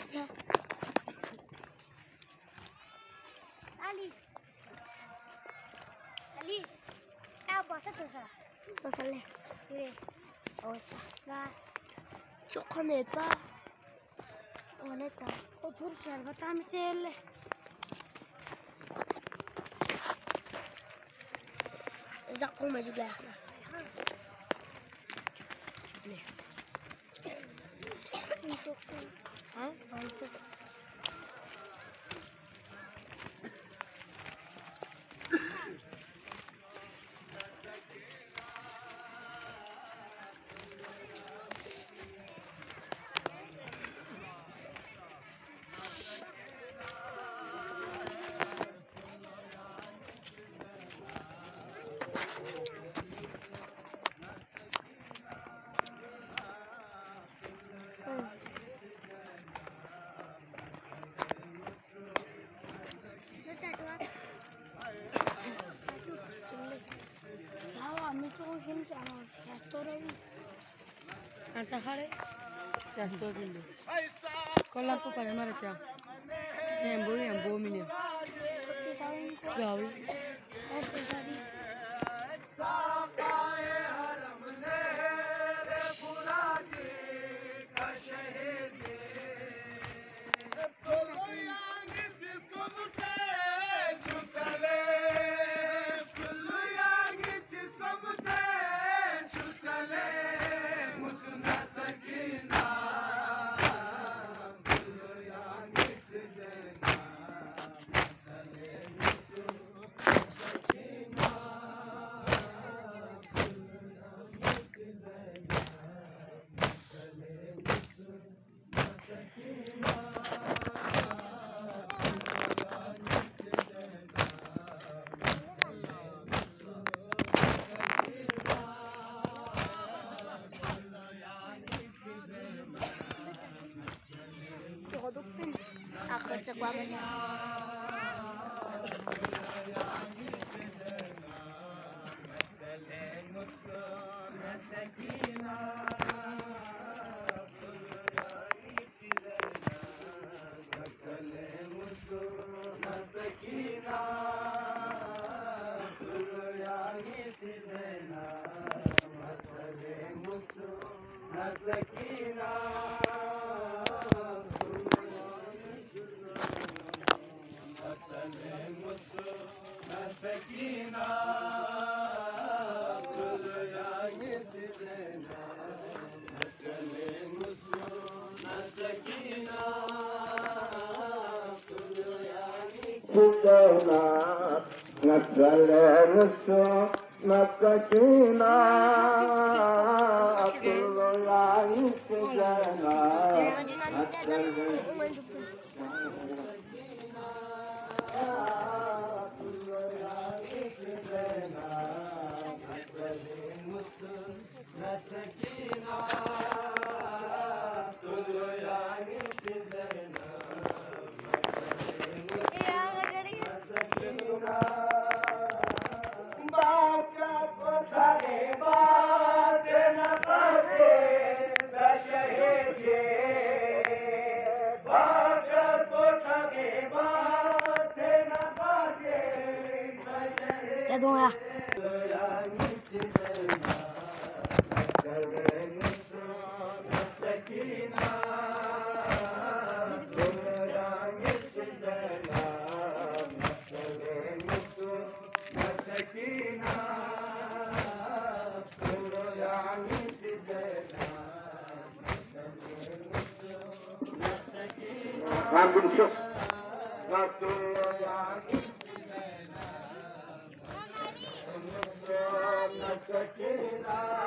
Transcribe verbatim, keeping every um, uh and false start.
علي علي تعال بسيطة ça. Bosale. Oui. Là. Tu connais pas. On est là. Autour de ça, va t'amuser. إذا قوم أجيب لها إحنا. ها؟ أنتو. Antajare, ya estoy viendo. Con la copa de marcha. En voy en voy mine. Ya vi. Aku cek wamennya. مسكينة كل يعيش سجنا يا دويا ما بنشوف مسكينة